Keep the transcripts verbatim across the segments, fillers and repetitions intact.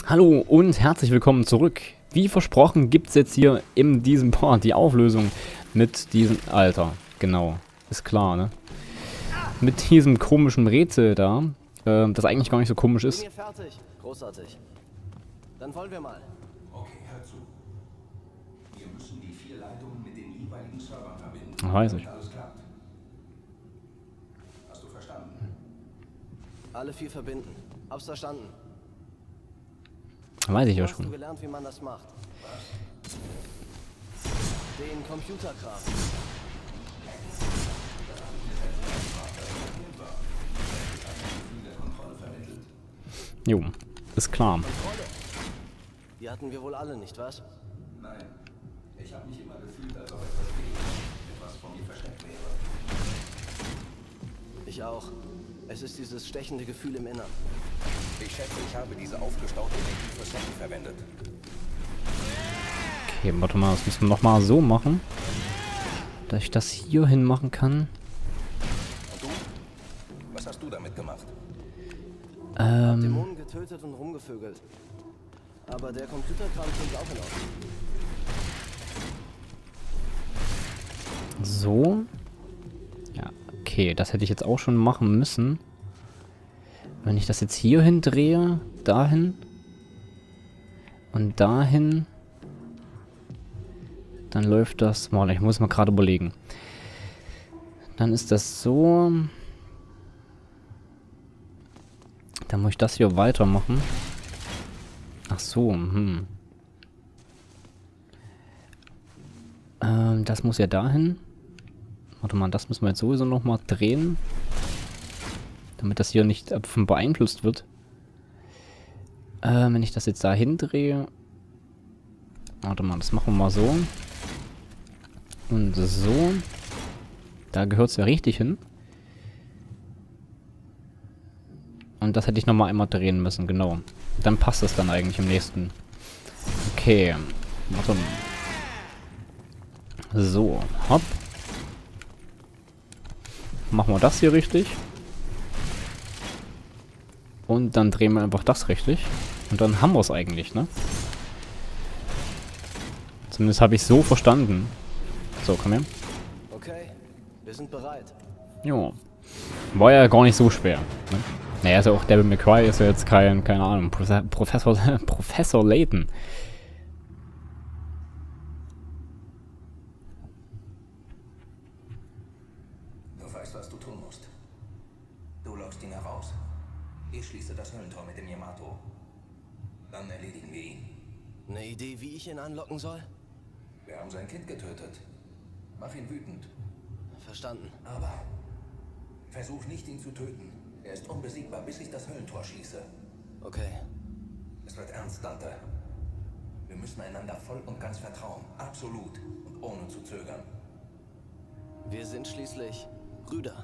Hallo und herzlich willkommen zurück. Wie versprochen gibt es jetzt hier in diesem Part die Auflösung mit diesem... Alter, genau, ist klar, ne? Mit diesem komischen Rätsel da, äh, das eigentlich gar nicht so komisch ist. Bin hier fertig. Großartig. Dann wollen wir mal. Okay, hör zu. Wir müssen die vier Leitungen mit den jeweiligen Servern verbinden. Weiß ich. Damit alles klappt. Hast du verstanden? Alle vier verbinden. Hab's verstanden. Weiß ich ja Hast du schon. gelernt, wie man das macht? Was? Den Computerkram. Jo, ist klar. Kontrolle. Die hatten wir wohl alle, nicht was? Nein. Ich habe mich immer gefühlt, als ob etwas fehlt. Etwas von mir versteckt wäre. Ich auch. Es ist dieses stechende Gefühl im Innern. Ich schätze, ich habe diese aufgestaute Energie fürs Hacken verwendet. Okay, warte mal, das müssen wir nochmal so machen. Dass ich das hier hin machen kann. Und du? Was hast du damit gemacht? Ähm, Dämonen getötet und rumgevögelt. Aber der Computerkram klingt auch in Ordnung. so. Ja, okay, das hätte ich jetzt auch schon machen müssen. Wenn ich das jetzt hier hin drehe, dahin und dahin, dann läuft das... Warte, ich muss mal gerade überlegen. Dann ist das so. Dann muss ich das hier weitermachen. Ach so, hm. Ähm, das muss ja dahin. Warte mal, das müssen wir jetzt sowieso nochmal drehen. Damit das hier nicht davon beeinflusst wird. Äh, wenn ich das jetzt dahin drehe. Warte mal, das machen wir mal so. Und so. Da gehört es ja richtig hin. Und das hätte ich nochmal einmal drehen müssen, genau. Dann passt es dann eigentlich im nächsten. Okay. Warte mal. So, hopp. Machen wir das hier richtig. Und dann drehen wir einfach das richtig. Und dann haben wir es eigentlich, ne? Zumindest habe ich so verstanden. So, komm her. Okay, wir sind bereit. Jo. War ja gar nicht so schwer. Ne? Naja, also auch Devil May Cry ist ja jetzt kein, keine Ahnung, Profe Professor, Professor Layton. Du weißt, was du tun musst. Du lockst ihn heraus. Ich schließe das Höllentor mit dem Yamato. Dann erledigen wir ihn. Eine Idee, wie ich ihn anlocken soll? Wir haben sein Kind getötet. Mach ihn wütend. Verstanden. Aber versuch nicht, ihn zu töten. Er ist unbesiegbar, bis ich das Höllentor schließe. Okay. Es wird ernst, Dante. Wir müssen einander voll und ganz vertrauen. Absolut. Und ohne zu zögern. Wir sind schließlich Brüder.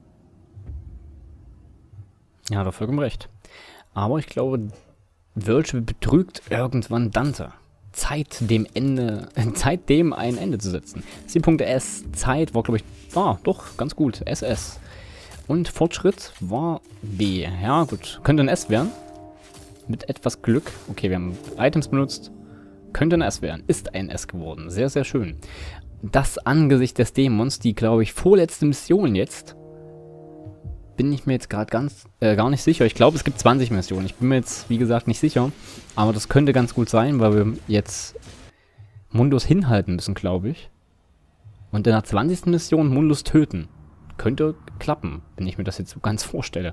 Ja, hat er vollkommen recht. Aber ich glaube, Virgil betrügt irgendwann Dante. Zeit dem Ende, Zeit dem ein Ende zu setzen. Zielpunkt S, Zeit war, glaube ich, ah, doch, ganz gut, S S. Und Fortschritt war B. Ja, gut, könnte ein S werden. Mit etwas Glück. Okay, wir haben Items benutzt. Könnte ein S werden. Ist ein S geworden. Sehr, sehr schön. Das Angesicht des Dämons, die, glaube ich, vorletzte Mission jetzt. Bin ich mir jetzt gerade ganz, äh, gar nicht sicher. Ich glaube, es gibt zwanzig Missionen. Ich bin mir jetzt, wie gesagt, nicht sicher. Aber das könnte ganz gut sein, weil wir jetzt Mundus hinhalten müssen, glaube ich. Und in der zwanzigsten Mission Mundus töten. Könnte klappen, wenn ich mir das jetzt so ganz vorstelle.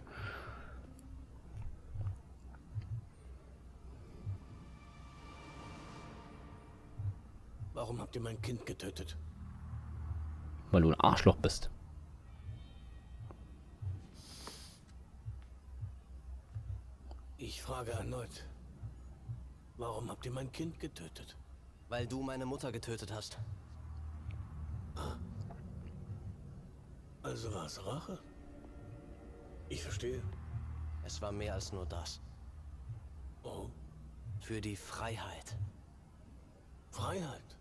Warum habt ihr mein Kind getötet? Weil du ein Arschloch bist. Ich frage erneut. Warum habt ihr mein Kind getötet? Weil du meine Mutter getötet hast. Also war es Rache? Ich verstehe. Es war mehr als nur das. Oh, Für die Freiheit. Freiheit.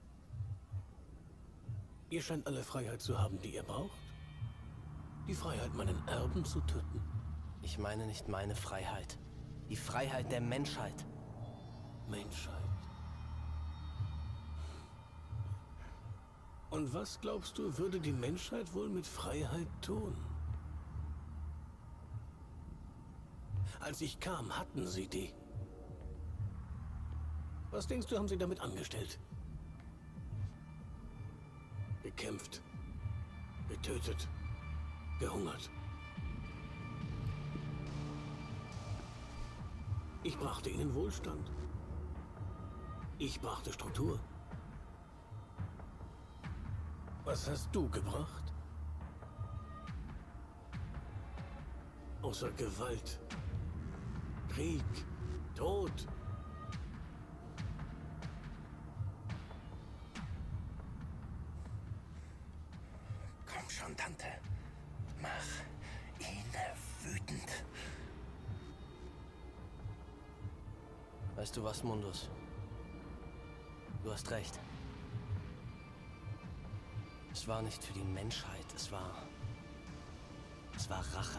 Ihr scheint alle Freiheit zu haben, die ihr braucht. Die Freiheit, meinen Erben zu töten. Ich meine nicht meine Freiheit. Die Freiheit der Menschheit. Menschheit. Und was glaubst du, würde die Menschheit wohl mit Freiheit tun? Als ich kam, hatten sie die. Was denkst du, haben sie damit angestellt? Gekämpft, getötet, gehungert. Ich brachte ihnen Wohlstand. Ich brachte Struktur. Was hast du gebracht? Außer Gewalt, Krieg, Tod. Komm schon, Tante. Mach ihn wütend. Weißt du was, Mundus? Du hast recht. Es war nicht für die Menschheit, es war... Es war Rache.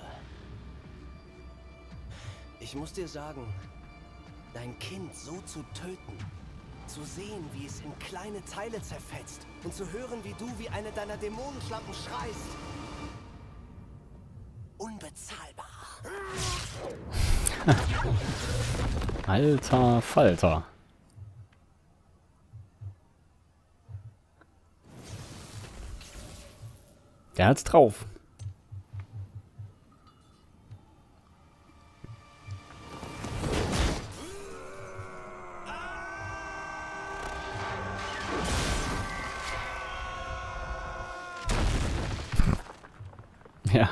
Ich muss dir sagen, dein Kind so zu töten, zu sehen, wie es in kleine Teile zerfetzt und zu hören, wie du wie eine deiner Dämonenschlampen schreist. Unbezahlbar. Alter Falter. Der hat's drauf. Ja.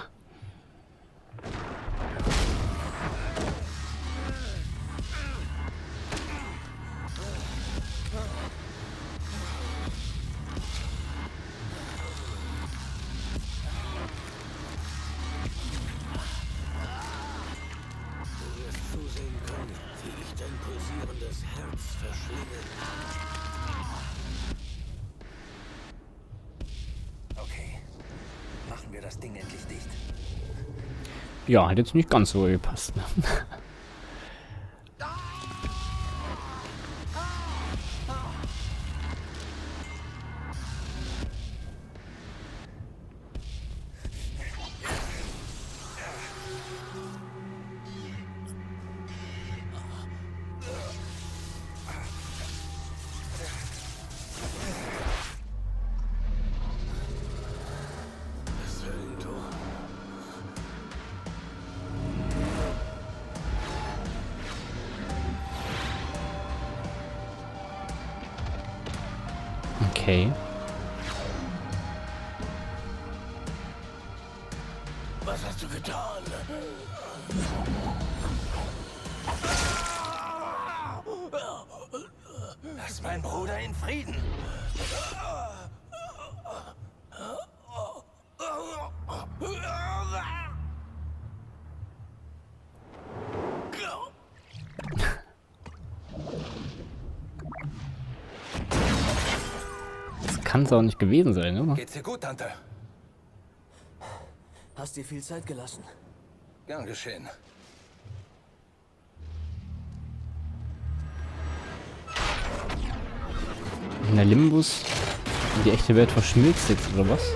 Okay. Machen wir das Ding endlich dicht. Ja, hat jetzt nicht ganz so gepasst. Ne? Okay. Was hast du getan? Lass meinen Bruder in Frieden. Kann es auch nicht gewesen sein, oder? Geht's dir gut, Tante? Hast dir viel Zeit gelassen. Gern geschehen. In der Limbus und die echte Welt verschmilzt jetzt, oder was?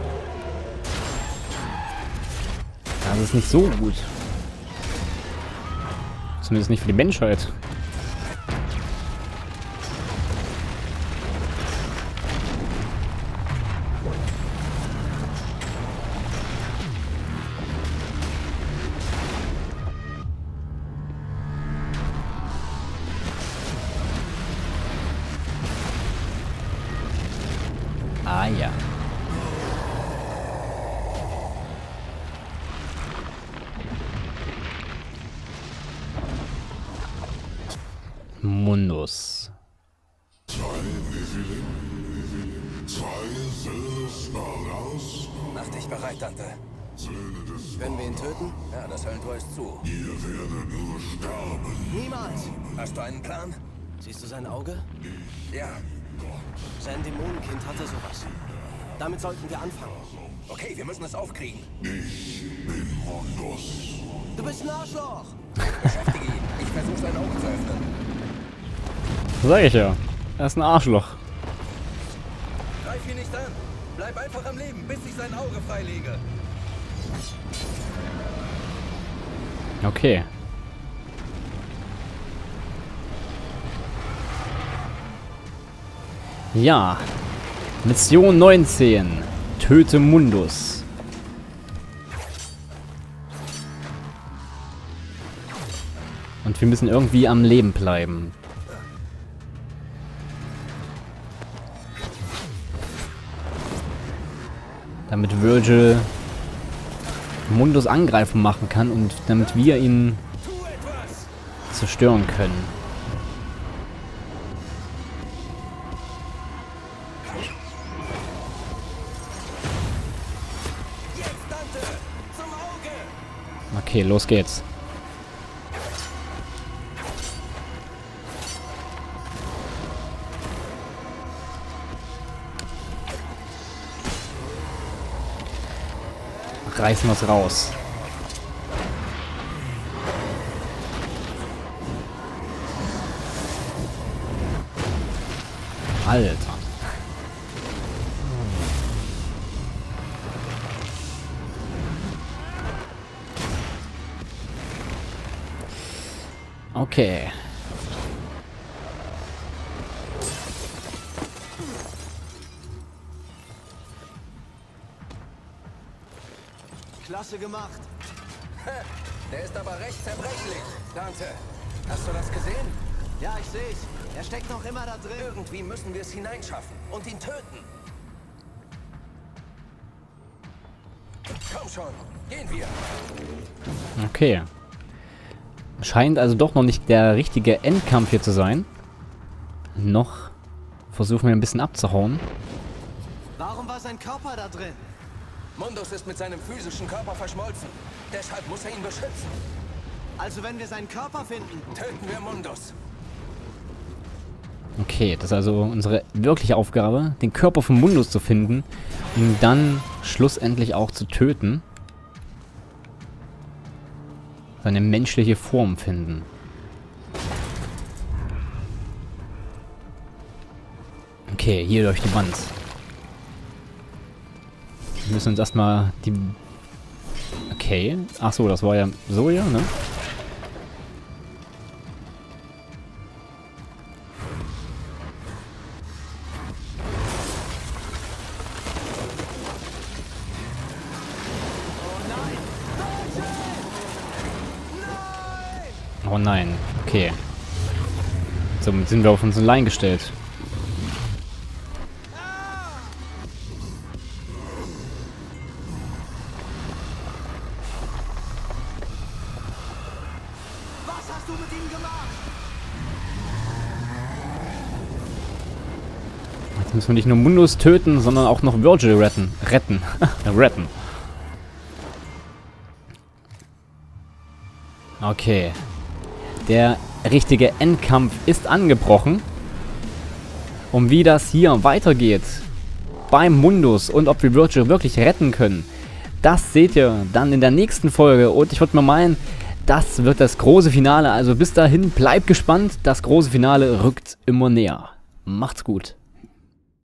Das ist nicht so gut. Zumindest nicht für die Menschheit. Ah ja. Mundus. Mach dich bereit, Tante. Können wir ihn töten? Ja, das Höllentor ist zu. Niemals! Hast du einen Plan? Siehst du sein Auge? Ja. Sein Dämonenkind hatte sowas. Damit sollten wir anfangen. Okay, wir müssen es aufkriegen. Du bist ein Arschloch! Beschäftige ihn. öffnen. Sag ich ja. Er ist ein Arschloch. Greif ihn nicht an. Bleib einfach am Leben, bis ich sein Auge freilege. Okay. Ja. Mission neunzehn. Töte Mundus. Und wir müssen irgendwie am Leben bleiben. Damit Virgil Mundus angreifen machen kann und damit wir ihn zerstören können. Okay, los geht's. Reißen wir's raus. Alter. Okay. Klasse gemacht. Der ist aber recht zerbrechlich. Dante, hast du das gesehen? Ja, ich seh's. Er steckt noch immer da drin. Irgendwie müssen wir es hineinschaffen und ihn töten. Komm schon, gehen wir. Okay. Scheint also doch noch nicht der richtige Endkampf hier zu sein. Noch versuchen wir ein bisschen abzuhauen. Warum war sein Körper da drin? Mundus ist mit seinem physischen Körper verschmolzen. Deshalb muss er ihn beschützen. Also wenn wir seinen Körper finden, Töten wir Mundus. Okay, das ist also unsere wirkliche Aufgabe, den Körper von Mundus zu finden, um ihn dann schlussendlich auch zu töten. Seine menschliche Form finden. Okay, hier durch die Wand. Wir müssen uns erstmal die... Okay. Ach so, das war ja so ja, ne? Oh nein, okay. Somit sind wir auf uns allein gestellt. was hast du mit ihm gemacht? Jetzt müssen wir nicht nur Mundus töten, sondern auch noch Virgil retten. Retten. retten. Okay. Der richtige Endkampf ist angebrochen. Und wie das hier weitergeht beim Mundus und ob wir Virgil wirklich retten können, das seht ihr dann in der nächsten Folge. Und ich würde mal meinen, das wird das große Finale. Also bis dahin, bleibt gespannt. Das große Finale rückt immer näher. Macht's gut.